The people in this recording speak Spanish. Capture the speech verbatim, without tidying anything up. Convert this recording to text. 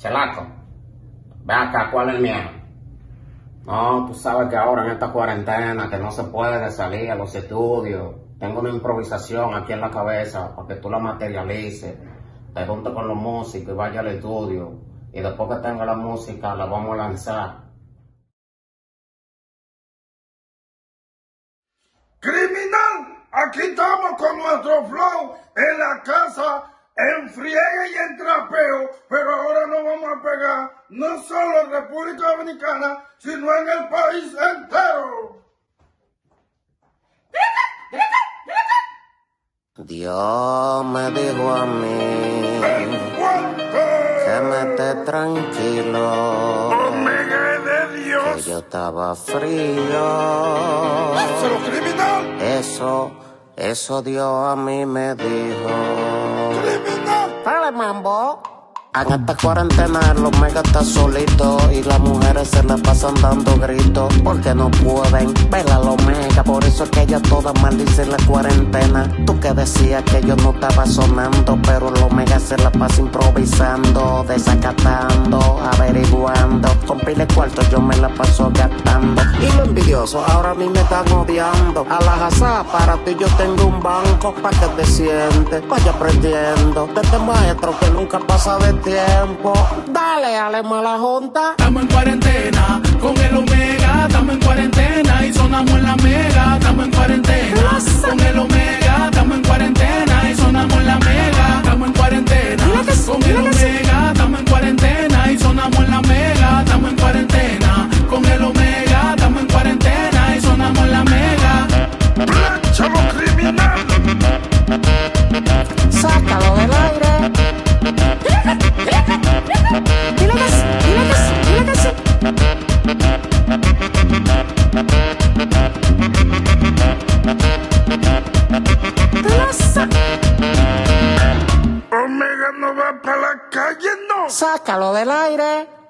Chelaco, ve acá, ¿cuál es el miedo? No, tú sabes que ahora en esta cuarentena que no se puede salir a los estudios, tengo una improvisación aquí en la cabeza para que tú la materialices, te juntes con los músicos y vaya al estudio, y después que tenga la música la vamos a lanzar. Criminal, aquí estamos con nuestro flow en la casa, en friegue y en trapeo, pero ahora nos vamos a pegar no solo en República Dominicana, sino en el país entero. Dios me dijo a mí que me esté tranquilo, Omega de Dios. que yo estaba frío. Pero criminal, Eso, eso Dios a mí me dijo. criminal. Dale, mambo. En esta cuarentena el Omega está solito y las mujeres se la pasan dando gritos porque no pueden ver al Omega. Por eso es que ellas todas maldicen la cuarentena. Tú que decías que yo no estaba sonando, pero el Omega se la pasa improvisando, desacatando, averiguando. Con pile cuarto yo me la paso gastando. Y lo envidioso ahora a mí me están odiando. A la jazá, para ti yo tengo un banco pa' que te sientes, vaya aprendiendo de este maestro que nunca pasa de tiempo. Dale, ale mala junta. Estamos en cuarentena con el Omega, estamos en cuarentena y sonamos en la mega. Estamos en cuarentena con el Omega, estamos en cuarentena y sonamos en la mega. Estamos en cuarentena con el Omega, estamos en cuarentena y sonamos en la mega. Estamos en cuarentena con el Omega, estamos en cuarentena y sonamos en la mega. Plánchalo, criminal. Sácalo del aire. Dile que sí, dile que sí, dile que sí. Omega no va para la calle, no. Sácalo del aire.